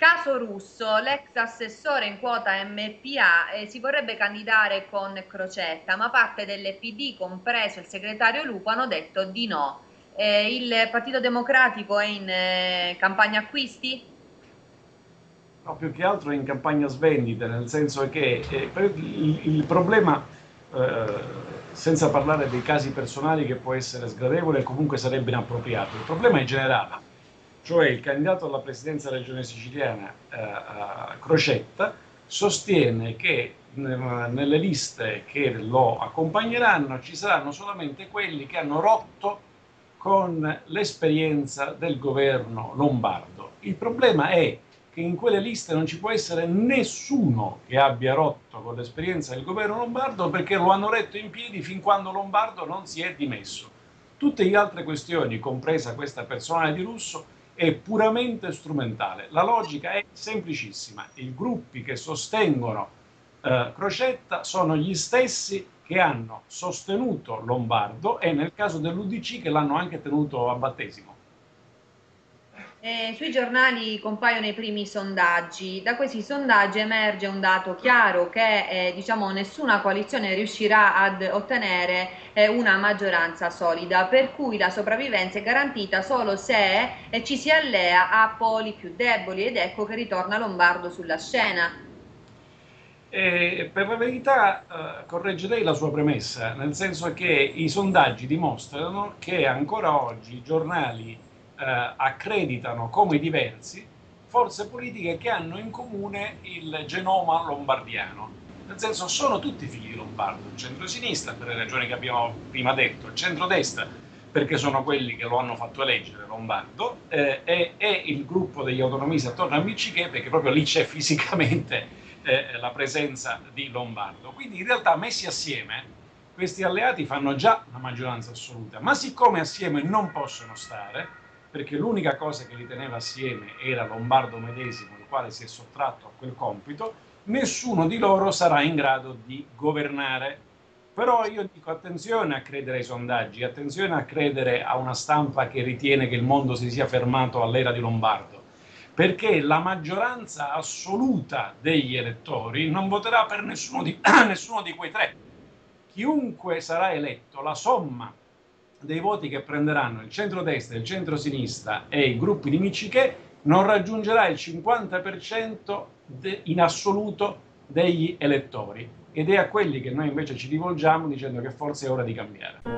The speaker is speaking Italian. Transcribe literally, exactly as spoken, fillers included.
Caso Russo, l'ex assessore in quota M P A eh, si vorrebbe candidare con Crocetta, ma parte del P D, compreso il segretario Lupo, hanno detto di no. Eh, il Partito Democratico è in eh, campagna acquisti? No, più che altro in campagna svendite, nel senso che eh, il, il problema, eh, senza parlare dei casi personali che può essere sgradevole e comunque sarebbe inappropriato, il problema è generale, cioè il candidato alla presidenza della regione siciliana, eh, Crocetta, sostiene che n- nelle liste che lo accompagneranno ci saranno solamente quelli che hanno rotto con l'esperienza del governo lombardo. Il problema è che in quelle liste non ci può essere nessuno che abbia rotto con l'esperienza del governo lombardo perché lo hanno retto in piedi fin quando Lombardo non si è dimesso. Tutte le altre questioni, compresa questa personale di Russo, è puramente strumentale. La logica è semplicissima. I gruppi che sostengono eh, Crocetta sono gli stessi che hanno sostenuto Lombardo e nel caso dell'U D C che l'hanno anche tenuto a battesimo. Eh, sui giornali compaiono i primi sondaggi. Da questi sondaggi emerge un dato chiaro che eh, diciamo, nessuna coalizione riuscirà ad ottenere eh, una maggioranza solida, per cui la sopravvivenza è garantita solo se eh, ci si allea a poli più deboli ed ecco che ritorna Lombardo sulla scena. E per la verità, eh, correggerei la sua premessa, nel senso che i sondaggi dimostrano che ancora oggi i giornali eh, accreditano come diversi forze politiche che hanno in comune il genoma lombardiano. Nel senso, sono tutti figli di Lombardo, il centro-sinistra per le ragioni che abbiamo prima detto, il centrodestra perché sono quelli che lo hanno fatto eleggere Lombardo, eh, e, e il gruppo degli autonomisti attorno a Miccichè perché proprio lì c'è fisicamente eh, la presenza di Lombardo. Quindi in realtà messi assieme questi alleati fanno già una maggioranza assoluta, ma siccome assieme non possono stare, perché l'unica cosa che li teneva assieme era Lombardo medesimo, il quale si è sottratto a quel compito, nessuno di loro sarà in grado di governare. Però io dico attenzione a credere ai sondaggi, attenzione a credere a una stampa che ritiene che il mondo si sia fermato all'era di Lombardo, perché la maggioranza assoluta degli elettori non voterà per nessuno di, nessuno di quei tre. Chiunque sarà eletto, la somma dei voti che prenderanno il centrodestra, il centrosinistra e i gruppi di Miccichè non raggiungerà il cinquanta per cento in assoluto degli elettori ed è a quelli che noi invece ci rivolgiamo dicendo che forse è ora di cambiare.